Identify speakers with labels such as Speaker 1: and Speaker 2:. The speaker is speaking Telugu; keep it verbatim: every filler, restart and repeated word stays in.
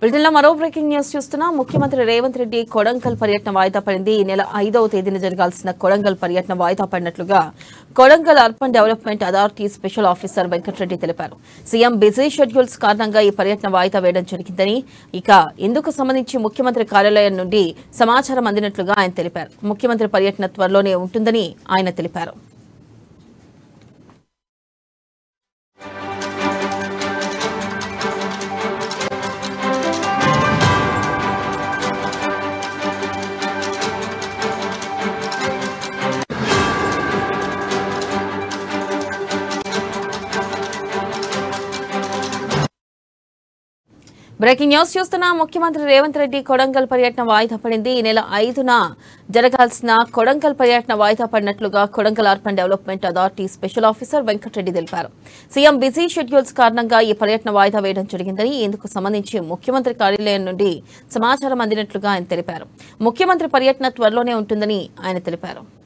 Speaker 1: బ్రిటన్లో మరో బ్రేకింగ్ న్యూస్ చూస్తున్నా ముఖ్యమంత్రి రేవంత్ రెడ్డి కొడంగల్ పర్యటన వాయిదా పడింది. ఈ నెల ఐదవ తేదీన జరగాల్సిన కొడంగల్ పర్యటన వాయిదా పడినట్లుగా Kodangal urban development authority special officer Venkatareddy తెలిపారు. సీఎం బిజీ షెడ్యూల్స్ కారణంగా ఈ పర్యటన వాయిదా వేయడం జరిగిందని, ఇక ఇందుకు సంబంధించి ముఖ్యమంత్రి కార్యాలయం నుండి సమాచారం అందినట్లుగా ఆయన తెలిపారు. ముఖ్యమంత్రి పర్యటన త్వరలోనే ఉంటుందని ఆయన తెలిపారు. బ్రేకింగ్ న్యూస్ చూస్తున్నా ముఖ్యమంత్రి రేవంత్ రెడ్డి కొడంగల్ పర్యటన వాయిదా పడింది. ఈ నెల ఐదున జరగాల్సిన కొడంగల్ పర్యటన వాయిదా పడినట్లుగా Kodangal urban development authority special officer Venkatareddy తెలిపారు. సీఎం బిజీ షెడ్యూల్స్ కారణంగా ఈ పర్యటన వాయిదా వేయడం జరిగిందని, ఇందుకు సంబంధించి ముఖ్యమంత్రి కార్యాలయం నుండి సమాచారం అందినట్లుగా ఆయన తెలిపారు. ముఖ్యమంత్రి పర్యటన త్వరలోనే ఉంటుందని ఆయన తెలిపారు.